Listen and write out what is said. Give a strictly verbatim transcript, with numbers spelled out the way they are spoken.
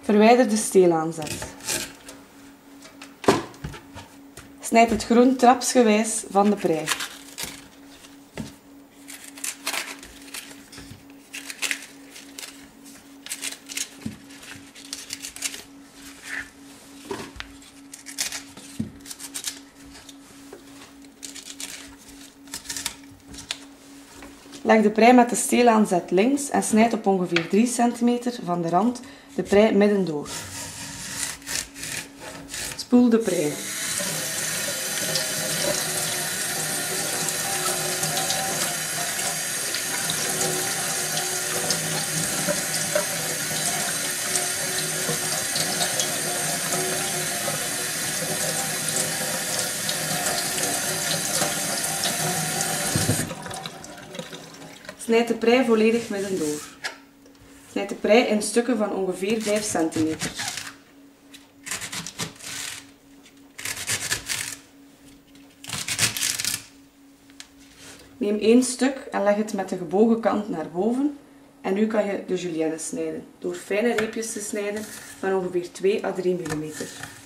Verwijder de steelaanzet. Snijd het groen trapsgewijs van de prei. Leg de prei met de steelaanzet links en snijd op ongeveer drie centimeter van de rand de prei midden door. Spoel de prei. Snijd de prei volledig midden door. Snijd de prei in stukken van ongeveer vijf centimeter. Neem één stuk en leg het met de gebogen kant naar boven. En nu kan je de julienne snijden, door fijne reepjes te snijden van ongeveer twee à drie millimeter.